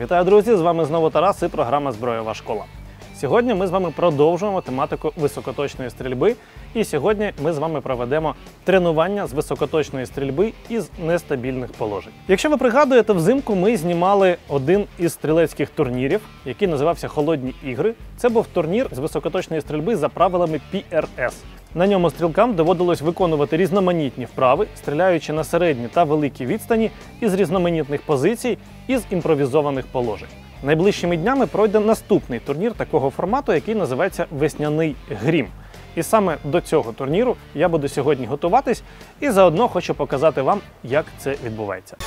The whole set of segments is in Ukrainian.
Вітаю, друзі! З вами знову Тарас і програма «Зброєва школа». Сьогодні ми з вами продовжуємо тематику високоточної стрільби. І сьогодні ми з вами проведемо тренування з високоточної стрільби із нестабільних положень. Якщо ви пригадуєте, взимку ми знімали один із стрілецьких турнірів, який називався «Холодні ігри». Це був турнір з високоточної стрільби за правилами PRS. На ньому стрілкам доводилось виконувати різноманітні вправи, стріляючи на середні та великі відстані із різноманітних позицій із імпровізованих положень. Найближчими днями пройде наступний турнір такого формату, який називається «Весняний грім». І саме до цього турніру я буду сьогодні готуватись і заодно хочу показати вам, як це відбувається.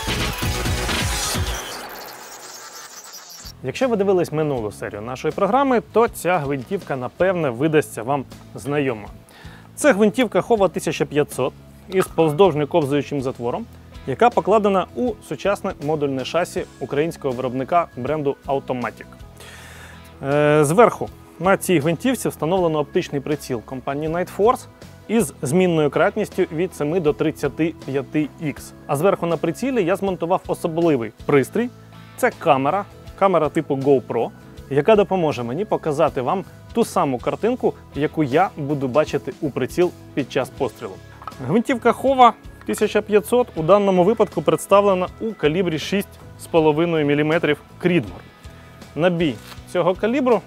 Якщо ви дивились минулу серію нашої програми, то ця гвинтівка, напевне, видасться вам знайома. Це гвинтівка Hova 1500 із повздовжньо ковзуючим затвором, яка покладена у сучасне модульне шасі українського виробника бренду Automatic. Зверху на цій гвинтівці встановлено оптичний приціл компанії Night Force із змінною кратністю від 7 до 35х. А зверху на прицілі я змонтував особливий пристрій. Це камера типу GoPro, яка допоможе мені показати вам ту саму картинку, яку я буду бачити у приціл під час пострілу. Гвинтівка Hova 1500 у даному випадку представлена у калібрі 6,5 мм Creedmoor. Набій цього калібру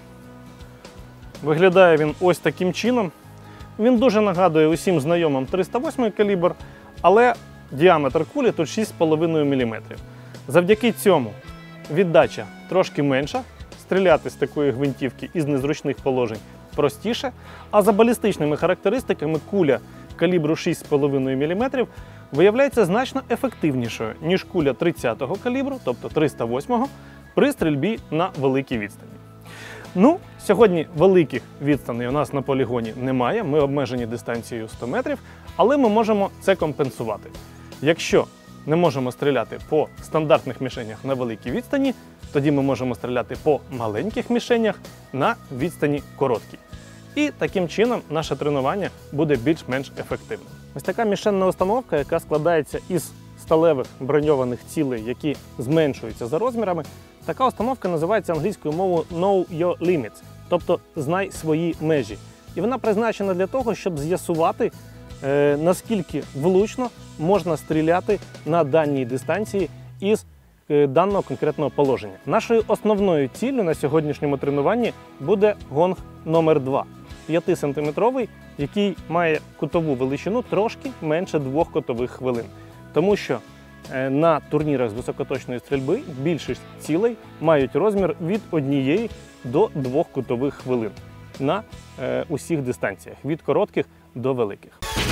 виглядає він ось таким чином. Він дуже нагадує усім знайомим 308 калібр, але діаметр кулі тут 6,5 мм. Завдяки цьому віддача трошки менша, стріляти з такої гвинтівки із незручних положень простіше, а за балістичними характеристиками куля калібру 6,5 мм виявляється значно ефективнішою, ніж куля 30-го калібру, тобто 308-го, при стрільбі на великій відстані. Сьогодні великих відстаней у нас на полігоні немає, ми обмежені дистанцією 100 метрів, але ми можемо це компенсувати. Якщо не можемо стріляти по стандартних мішенях на великій відстані, тоді ми можемо стріляти по маленьких мішенях на відстані короткій. І таким чином наше тренування буде більш-менш ефективним. Ось така мішенна установка, яка складається із сталевих броньованих цілей, які зменшуються за розмірами. Така установка називається англійською мовою Know Your Limits, тобто «знай свої межі». І вона призначена для того, щоб з'ясувати, наскільки влучно можна стріляти на даній дистанції із даного конкретного положення. Нашою основною ціллю на сьогоднішньому тренуванні буде гонг номер 2. 5-сантиметровий, який має кутову величину трошки менше 2 кутових хвилин. Тому що на турнірах з високоточної стрільби більшість цілей мають розмір від 1 до 2 кутових хвилин на усіх дистанціях, від коротких до великих.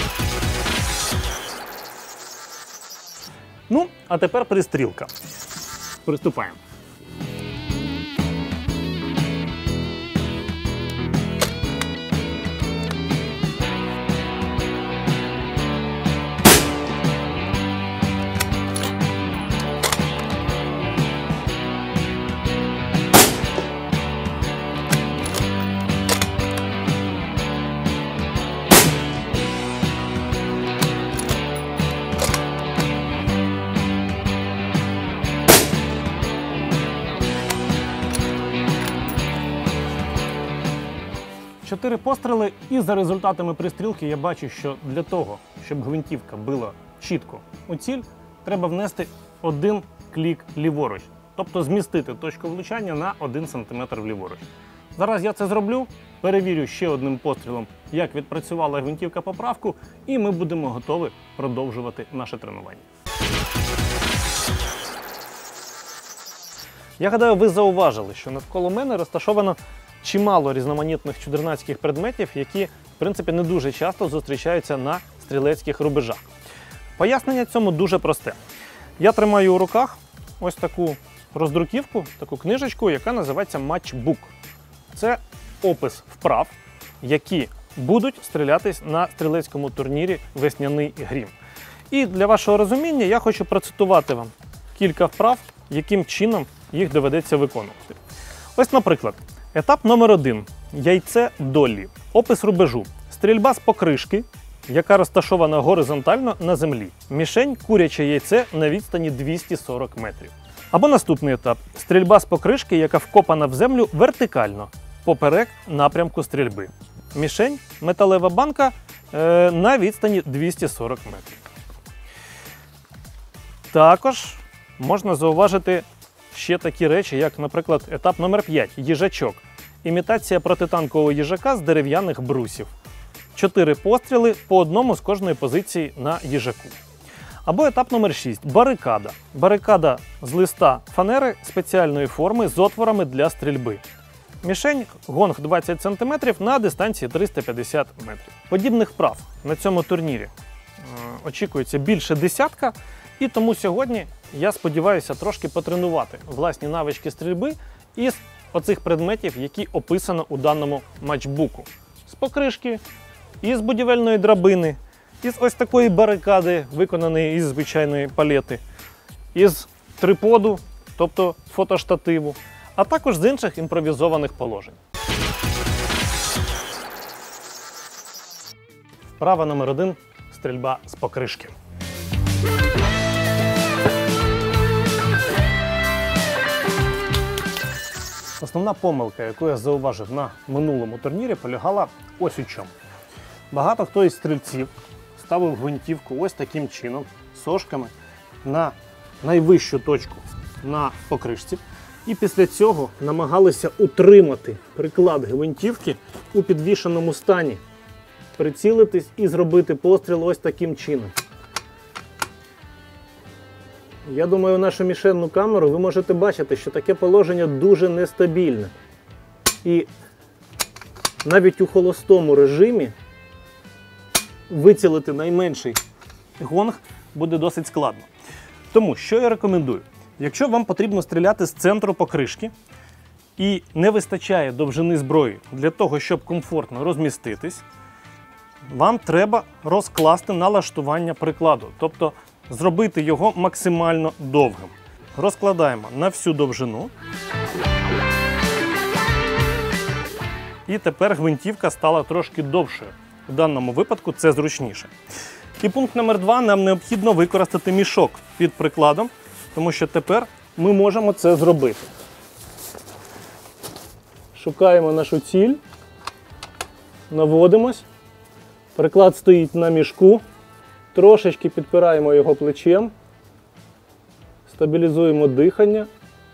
А тепер пристрілка. Приступаємо. Чотири постріли, і за результатами пристрілки я бачу, що для того, щоб гвинтівка била чітко у ціль, треба внести один клік ліворуч, тобто змістити точку влучання на 1 см ліворуч. Зараз я це зроблю, перевірю ще одним пострілом, як відпрацювала гвинтівка поправку, і ми будемо готові продовжувати наше тренування. Я гадаю, ви зауважили, що навколо мене розташовано чимало різноманітних чудернацьких предметів, які, в принципі, не дуже часто зустрічаються на стрілецьких рубежах. Пояснення цьому дуже просте. Я тримаю у руках ось таку роздруківку, таку книжечку, яка називається Matchbook. Це опис вправ, які будуть стрілятись на стрілецькому турнірі «Весняний грім». І для вашого розуміння я хочу процитувати вам кілька вправ, яким чином їх доведеться виконувати. Ось, наприклад, етап номер 1. Яйце долі. Опис рубежу. Стрільба з покришки, яка розташована горизонтально на землі. Мішень – куряче яйце на відстані 240 метрів. Або наступний етап – стрільба з покришки, яка вкопана в землю вертикально, поперек напрямку стрільби. Мішень – металева банка на відстані 240 метрів. Також можна зауважити ще такі речі, як, наприклад, етап номер 5 – їжачок. Імітація протитанкового їжака з дерев'яних брусів. 4 постріли по одному з кожної позиції на їжаку. Або етап номер 6 – барикада. Барикада з листа фанери спеціальної форми з отворами для стрільби. Мішень – гонг 20 см на дистанції 350 метрів. Подібних вправ на цьому турнірі очікується більше десятка, і тому сьогодні я сподіваюся трошки потренувати власні навички стрільби із оцих предметів, які описано у даному матчбуку. З покришки, із будівельної драбини, із ось такої барикади, виконаної із звичайної палети, із триподу, тобто фотоштативу, а також з інших імпровізованих положень. Вправа номер 1 – стрільба з покришки. Основна помилка, яку я зауважив на минулому турнірі, полягала ось у чому. Багато хто із стрільців ставив гвинтівку ось таким чином, сошками, на найвищу точку на покришці. І після цього намагалися утримати приклад гвинтівки у підвішеному стані, прицілитись і зробити постріл ось таким чином. Я думаю, нашу мішенну камеру ви можете бачити, що таке положення дуже нестабільне. І навіть у холостому режимі вицілити найменший гонг буде досить складно. Тому, що я рекомендую? Якщо вам потрібно стріляти з центру покришки і не вистачає довжини зброї для того, щоб комфортно розміститись, вам треба розкласти налаштування прикладу, тобто зробити його максимально довгим. Розкладаємо на всю довжину. І тепер гвинтівка стала трошки довшою. В даному випадку це зручніше. І пункт номер 2. Нам необхідно використати мішок під прикладом, тому що тепер ми можемо це зробити. Шукаємо нашу ціль, наводимось, приклад стоїть на мішку, трошечки підпираємо його плечем, стабілізуємо дихання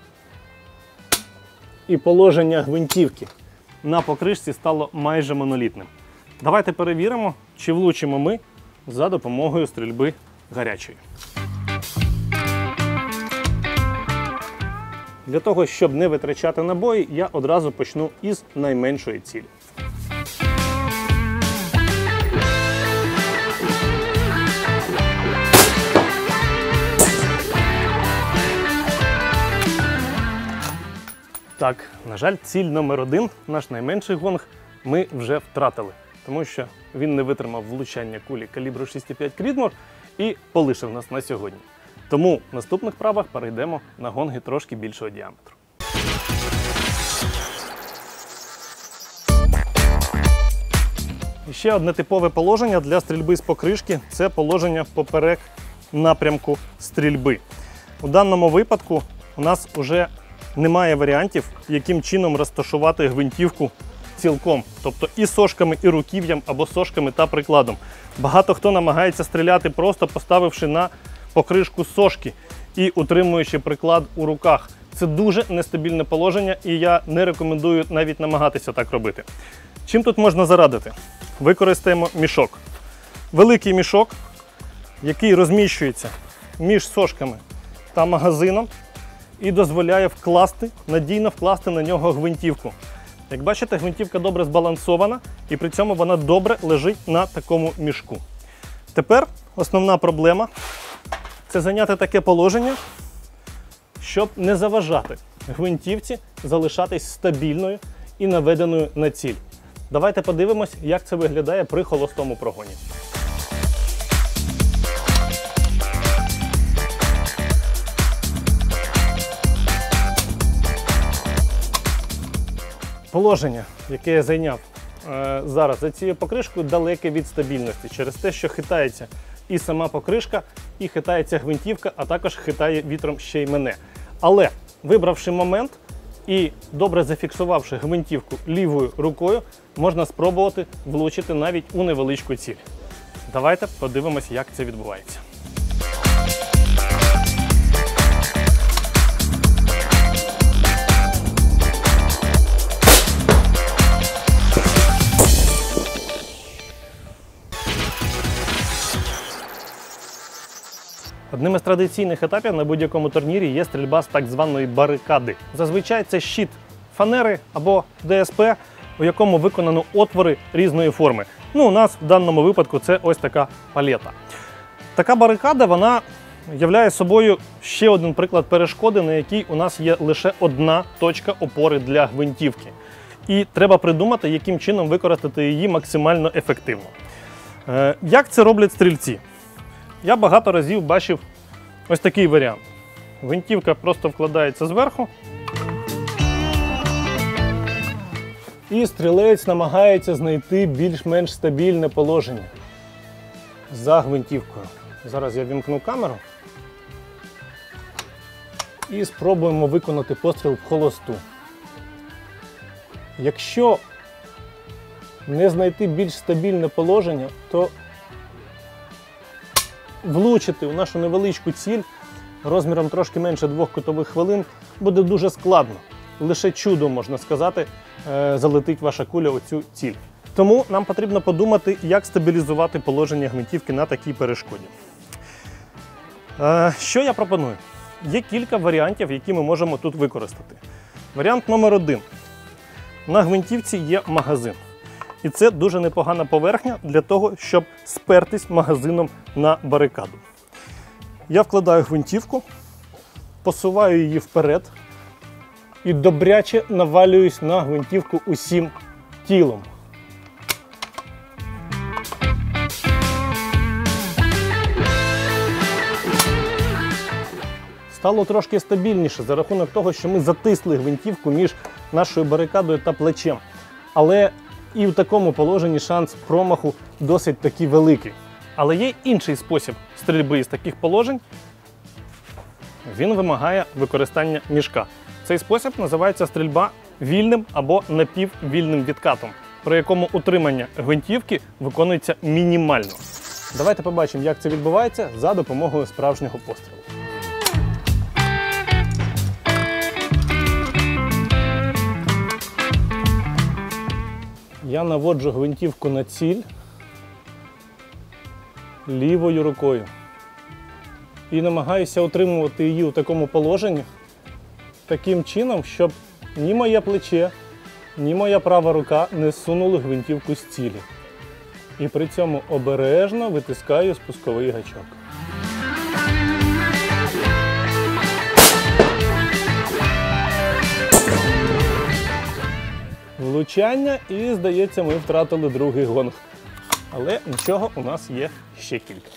і положення гвинтівки на покришці стало майже монолітним. Давайте перевіримо, чи влучимо ми за допомогою стрільби гарячої. Для того, щоб не витрачати набої, я одразу почну із найменшої цілі. Так, на жаль, ціль номер 1, наш найменший гонг, ми вже втратили, тому що він не витримав влучання кулі калібру 6,5 Крідмор і полишив нас на сьогодні. Тому в наступних вправах перейдемо на гонги трошки більшого діаметру. І ще одне типове положення для стрільби з покришки – це положення поперек напрямку стрільби. У даному випадку у нас вже немає варіантів, яким чином розташувати гвинтівку цілком. Тобто і сошками, і руків'ям, або сошками та прикладом. Багато хто намагається стріляти, просто поставивши на покришку сошки і утримуючи приклад у руках. Це дуже нестабільне положення, і я не рекомендую навіть намагатися так робити. Чим тут можна зарадити? Використаємо мішок. Великий мішок, який розміщується між сошками та магазином і дозволяє надійно вкласти на нього гвинтівку. Як бачите, гвинтівка добре збалансована і при цьому вона добре лежить на такому мішку. Тепер основна проблема – це зайняти таке положення, щоб не заважати гвинтівці залишатись стабільною і наведеною на ціль. Давайте подивимось, як це виглядає при холостому прогоні. Положення, яке я зайняв зараз за цією покришкою, далеке від стабільності через те, що хитається і сама покришка, і хитається гвинтівка, а також хитає вітром ще й мене. Але вибравши момент і добре зафіксувавши гвинтівку лівою рукою, можна спробувати влучити навіть у невеличку ціль. Давайте подивимось, як це відбувається. Одним із традиційних етапів на будь-якому турнірі є стрільба з так званої барикади. Зазвичай це щит фанери або ДСП, у якому виконано отвори різної форми. У нас в даному випадку це ось така палета. Така барикада, вона являє собою ще один приклад перешкоди, на якій у нас є лише одна точка опори для гвинтівки. І треба придумати, яким чином використати її максимально ефективно. Як це роблять стрільці? Я багато разів бачив ось такий варіант. Гвинтівка просто вкладається зверху. І стрілець намагається знайти більш-менш стабільне положення за гвинтівкою. Зараз я вімкну камеру і спробуємо виконати постріл в холосту. Якщо не знайти більш стабільне положення, то влучити у нашу невеличку ціль розміром трошки менше 2 кутових хвилин буде дуже складно. Лише чудом, можна сказати, залетить ваша куля у цю ціль. Тому нам потрібно подумати, як стабілізувати положення гвинтівки на такій перешкоді. Що я пропоную? Є кілька варіантів, які ми можемо тут використати. Варіант номер 1. На гвинтівці є магазин. І це дуже непогана поверхня для того, щоб спертись магазином на барикаду. Я вкладаю гвинтівку, посуваю її вперед і добряче навалююсь на гвинтівку усім тілом. Стало трошки стабільніше за рахунок того, що ми затисли гвинтівку між нашою барикадою та плечем. Але і в такому положенні шанс промаху досить таки великий. Але є інший спосіб стрільби з таких положень. Він вимагає використання мішка. Цей спосіб називається стрільба вільним або напіввільним відкатом, при якому утримання гвинтівки виконується мінімально. Давайте побачимо, як це відбувається за допомогою справжнього пострілу. Я наводжу гвинтівку на ціль лівою рукою і намагаюся утримувати її у такому положенні таким чином, щоб ні моє плече, ні моя права рука не сунули гвинтівку з цілі. І при цьому обережно витискаю спусковий гачок. Влучання і, здається, ми втратили другий гонг. Але нічого, у нас є ще кілька.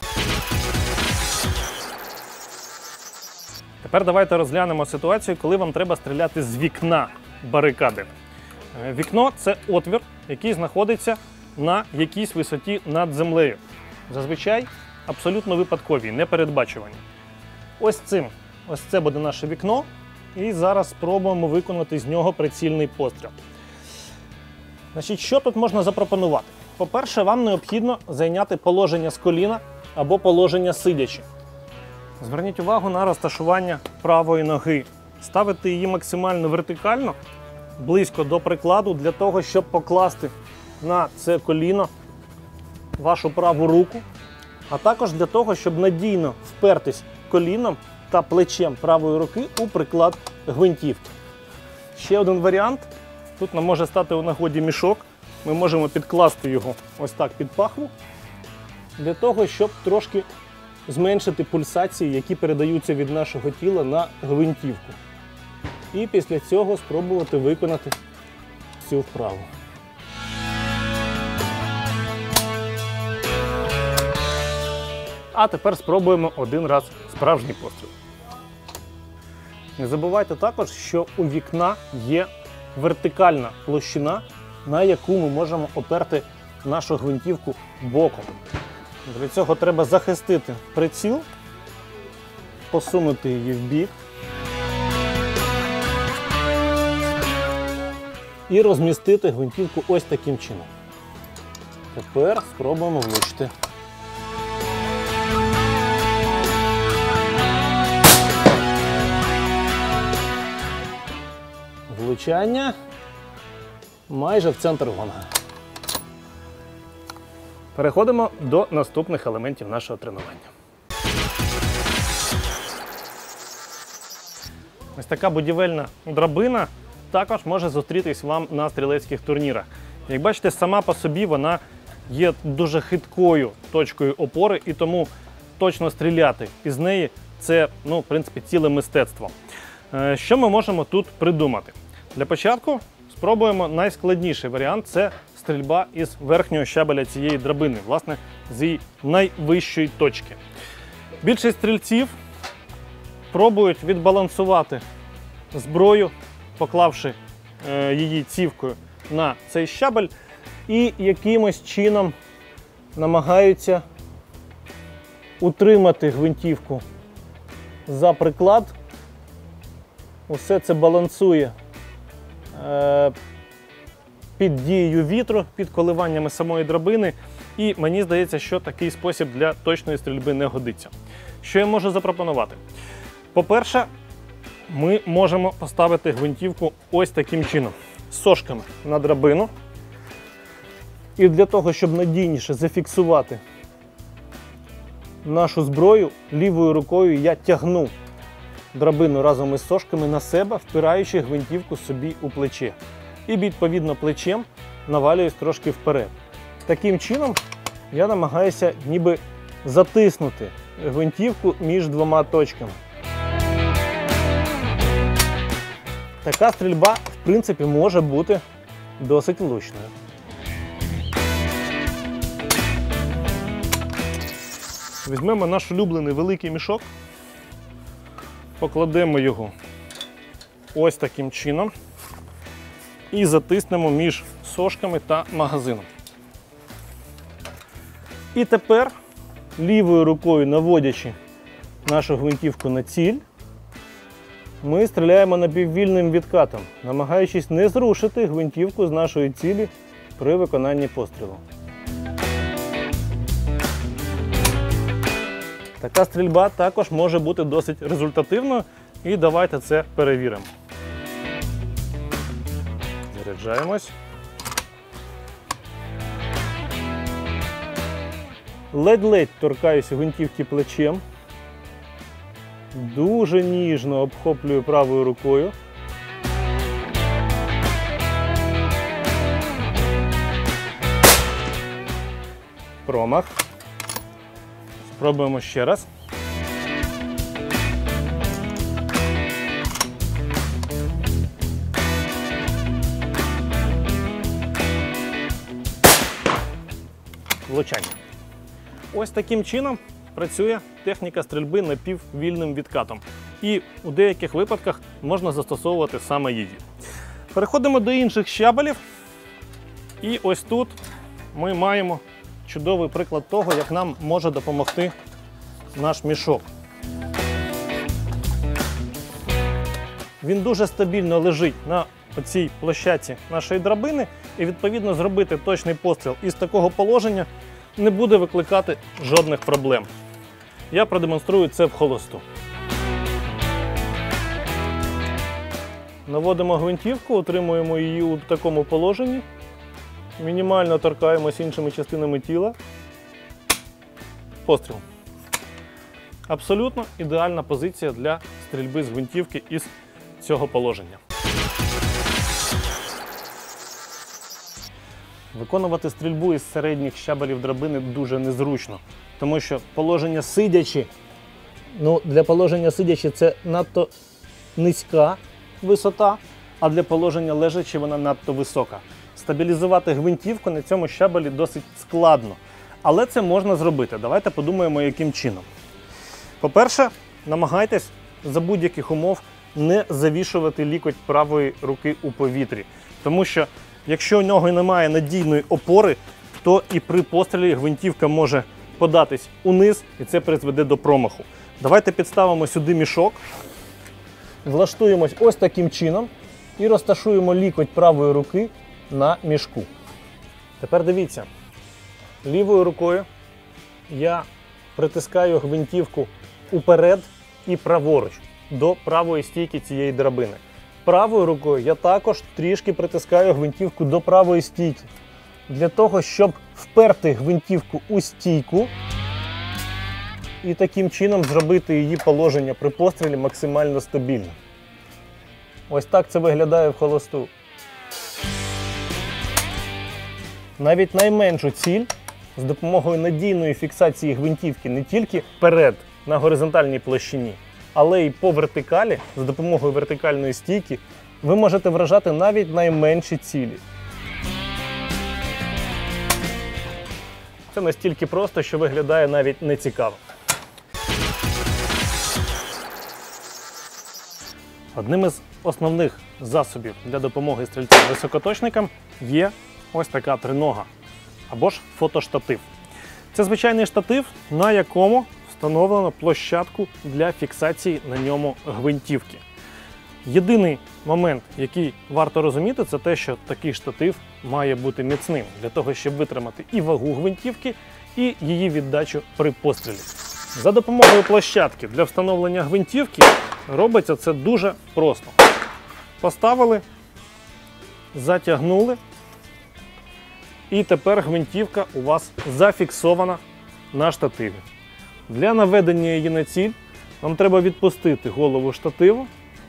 Тепер давайте розглянемо ситуацію, коли вам треба стріляти з вікна барикади. Вікно – це отвір, який знаходиться на якійсь висоті над землею. Зазвичай абсолютно випадкові, непередбачувані. Ось це буде наше вікно. І зараз спробуємо виконати з нього прицільний постріл. Значить, що тут можна запропонувати? По-перше, вам необхідно зайняти положення з коліна або положення сидячи. Зверніть увагу на розташування правої ноги. Ставити її максимально вертикально, близько до прикладу, для того, щоб покласти на це коліно вашу праву руку, а також для того, щоб надійно впертись коліном та плечем правої руки у приклад гвинтівки. Ще один варіант. Тут нам може стати у нагоді мішок. Ми можемо підкласти його ось так під пахву, для того, щоб трошки зменшити пульсації, які передаються від нашого тіла на гвинтівку. І після цього спробувати виконати цю вправу. А тепер спробуємо один раз справжній постріл. Не забувайте також, що у вікна є вертикальна площина, на яку ми можемо оперти нашу гвинтівку боком. Для цього треба захистити приціл, посунути її в бік і розмістити гвинтівку ось таким чином. Тепер спробуємо влучити. Влучання майже в центр гонга. Переходимо до наступних елементів нашого тренування. Ось така будівельна драбина також може зустрітись вам на стрілецьких турнірах. Як бачите, сама по собі вона є дуже хиткою точкою опори, і тому точно стріляти із неї це, в принципі, ціле мистецтво. Що ми можемо тут придумати? Для початку спробуємо найскладніший варіант – це стрільба із верхнього щабеля цієї драбини, власне, з її найвищої точки. Більшість стрільців пробують відбалансувати зброю, поклавши її цівкою на цей щабель, і якимось чином намагаються утримати гвинтівку за приклад. Усе це балансує під дією вітру, під коливаннями самої драбини, і мені здається, що такий спосіб для точної стрільби не годиться. Що я можу запропонувати? По-перше, ми можемо поставити гвинтівку ось таким чином, з сошками на драбину. І для того, щоб надійніше зафіксувати нашу зброю, лівою рукою я тягну драбину разом із сошками на себе, впираючи гвинтівку собі у плече. І відповідно плечем навалююсь трошки вперед. Таким чином я намагаюся ніби затиснути гвинтівку між двома точками. Така стрільба, в принципі, може бути досить влучною. Візьмемо наш улюблений великий мішок, покладемо його ось таким чином і затиснемо між сошками та магазином. І тепер лівою рукою, наводячи нашу гвинтівку на ціль, ми стріляємо напіввільним відкатом, намагаючись не зрушити гвинтівку з нашої цілі при виконанні пострілу. Така стрільба також може бути досить результативною, і давайте це перевіримо. Заряджаємось. Ледь-ледь торкаюсь гвинтівки плечем. Дуже ніжно обхоплюю правою рукою. Промах. Спробуємо ще раз. Влучання. Ось таким чином працює техніка стрільби напіввільним відкатом. І у деяких випадках можна застосовувати саме її. Переходимо до інших щабелів. І ось тут ми маємо чудовий приклад того, як нам може допомогти наш мішок. Він дуже стабільно лежить на цій площадці нашої драбини, і відповідно зробити точний постріл із такого положення не буде викликати жодних проблем. Я продемонструю це в холосту. Наводимо гвинтівку, утримуємо її у такому положенні, мінімально торкаємось іншими частинами тіла. Постріл. Абсолютно ідеальна позиція для стрільби з гвинтівки із цього положення. Виконувати стрільбу із середніх щабелів драбини дуже незручно, тому що положення сидячи, для положення сидячи це надто низька висота, а для положення лежачи вона надто висока. Стабілізувати гвинтівку на цьому щабелі досить складно, але це можна зробити. Давайте подумаємо, яким чином. По-перше, намагайтесь за будь-яких умов не завішувати лікоть правої руки у повітрі, тому що якщо у нього немає надійної опори, то і при пострілі гвинтівка може податись униз, і це призведе до промаху. Давайте підставимо сюди мішок, влаштуємось ось таким чином і розташуємо лікоть правої руки на мішку. Тепер дивіться, лівою рукою я притискаю гвинтівку уперед і праворуч до правої стійки цієї драбини. Правою рукою я також трішки притискаю гвинтівку до правої стійки, для того, щоб вперти гвинтівку у стійку і таким чином зробити її положення при пострілі максимально стабільним. Ось так це виглядає в холосту. Навіть найменшу ціль з допомогою надійної фіксації гвинтівки не тільки вперед на горизонтальній площині, але й по вертикалі, за допомогою вертикальної стійки, ви можете вражати навіть найменші цілі. Це настільки просто, що виглядає навіть нецікаво. Одним із основних засобів для допомоги стрільцям-високоточникам є ось така тринога, або ж фотоштатив. Це звичайний штатив, на якому встановлено площадку для фіксації на ньому гвинтівки. Єдиний момент, який варто розуміти, це те, що такий штатив має бути міцним, для того, щоб витримати і вагу гвинтівки, і її віддачу при пострілі. За допомогою площадки для встановлення гвинтівки робиться це дуже просто. Поставили, затягнули, і тепер гвинтівка у вас зафіксована на штативі. Для наведення її на ціль вам треба відпустити голову штативу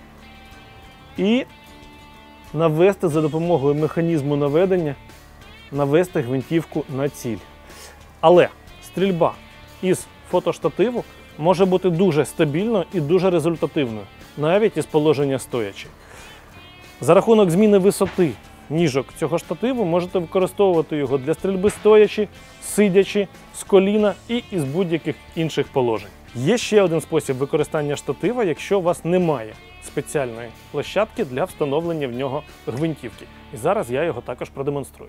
і навести за допомогою механізму наведення, навести гвинтівку на ціль. Але стрільба із фотоштативу може бути дуже стабільною і дуже результативною, навіть із положення стоячи. За рахунок зміни висоти ніжок цього штативу можете використовувати його для стрільби стоячи, сидячи, з коліна і із будь-яких інших положень. Є ще один спосіб використання штатива, якщо у вас немає спеціальної площадки для встановлення в нього гвинтівки. І зараз я його також продемонструю.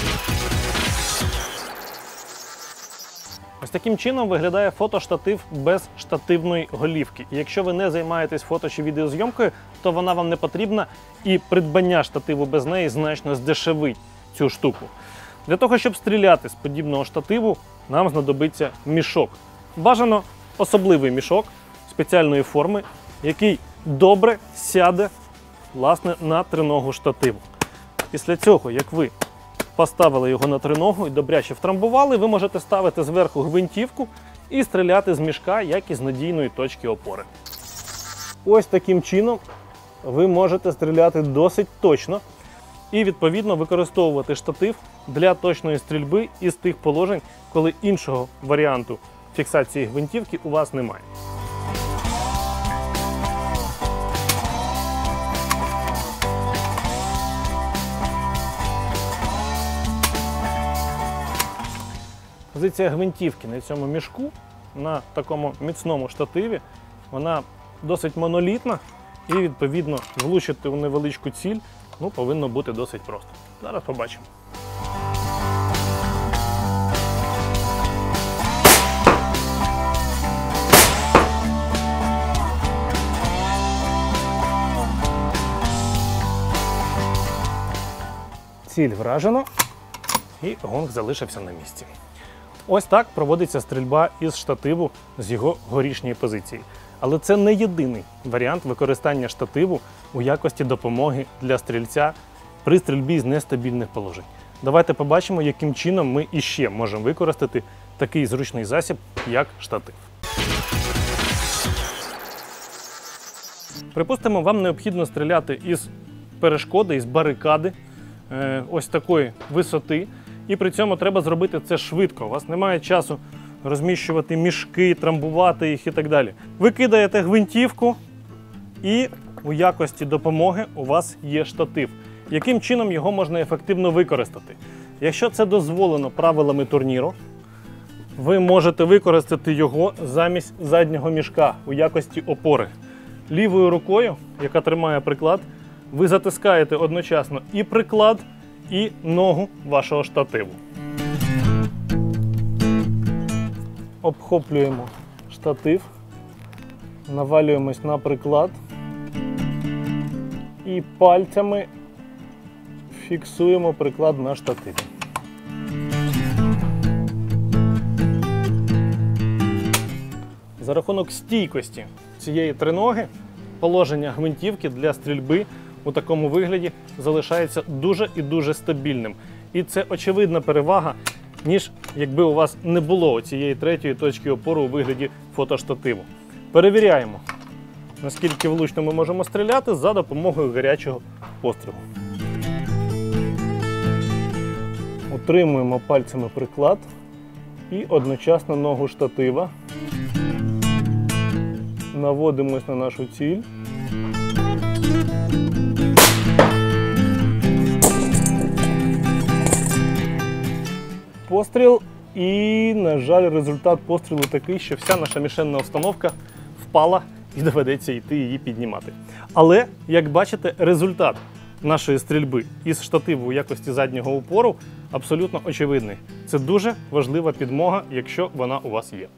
Ось таким чином виглядає фотоштатив без штативної голівки. І якщо ви не займаєтесь фото чи відеозйомкою, то вона вам не потрібна, і придбання штативу без неї значно здешевить цю штуку. Для того, щоб стріляти з подібного штативу, нам знадобиться мішок. Бажано особливий мішок спеціальної форми, який добре сяде, власне, на триногу штативу. Після цього, як ви поставили його на триногу і добряче втрамбували, ви можете ставити зверху гвинтівку і стріляти з мішка, як із надійної точки опори. Ось таким чином ви можете стріляти досить точно і, відповідно, використовувати штатив для точної стрільби із тих положень, коли іншого варіанту фіксації гвинтівки у вас немає. Позиція гвинтівки на цьому мішку, на такому міцному штативі, вона досить монолітна і, відповідно, влучити у невеличку ціль повинно бути досить просто. Зараз побачимо. Ціль вражено і гонг залишився на місці. Ось так проводиться стрільба із штативу з його горішньої позиції. Але це не єдиний варіант використання штативу у якості допомоги для стрільця при стрільбі з нестабільних положень. Давайте побачимо, яким чином ми іще можемо використати такий зручний засіб, як штатив. Припустимо, вам необхідно стріляти із перешкоди, із барикади ось такої висоти. І при цьому треба зробити це швидко. У вас немає часу розміщувати мішки, трамбувати їх і так далі. Ви кидаєте гвинтівку і у якості допомоги у вас є штатив. Яким чином його можна ефективно використати? Якщо це дозволено правилами турніру, ви можете використати його замість заднього мішка у якості опори. Лівою рукою, яка тримає приклад, ви затискаєте одночасно і приклад, і ногу вашого штативу. Обхоплюємо штатив, навалюємось на приклад і пальцями фіксуємо приклад на штативі. За рахунок стійкості цієї триноги положення гвинтівки для стрільби у такому вигляді залишається дуже і дуже стабільним. І це очевидна перевага, ніж якби у вас не було цієї третьої точки опору у вигляді фотоштативу. Перевіряємо, наскільки влучно ми можемо стріляти за допомогою гарячого пострілу. Утримуємо пальцями приклад і одночасно ногу штатива. Наводимось на нашу ціль. Постріл. І, на жаль, результат пострілу такий, що вся наша мішенна установка впала і доведеться йти її піднімати. Але, як бачите, результат нашої стрільби із штативу у якості заднього упору абсолютно очевидний. Це дуже важлива підмога, якщо вона у вас є.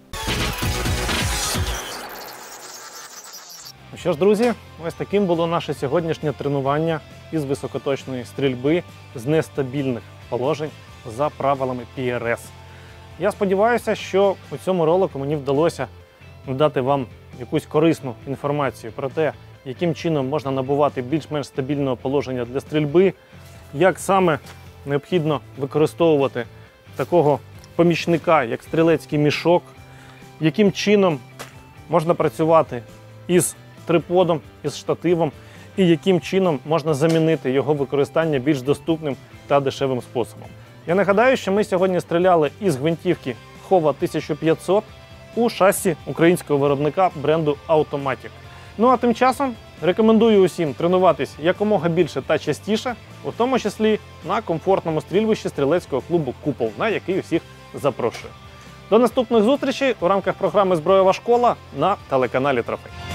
Ну що ж, друзі, ось таким було наше сьогоднішнє тренування із високоточної стрільби з нестабільних положень за правилами PRS. Я сподіваюся, що у цьому ролику мені вдалося дати вам якусь корисну інформацію про те, яким чином можна набувати більш-менш стабільного положення для стрільби, як саме необхідно використовувати такого помічника, як стрілецький мішок, яким чином можна працювати із триподом, із штативом, і яким чином можна замінити його використання більш доступним та дешевим способом. Я нагадаю, що ми сьогодні стріляли із гвинтівки Hova 1500 у шасі українського виробника бренду Automatic. Ну а тим часом рекомендую усім тренуватись якомога більше та частіше, у тому числі на комфортному стрільбищі стрілецького клубу «Купол», на який усіх запрошую. До наступних зустрічей у рамках програми «Зброєва школа» на телеканалі Трофей.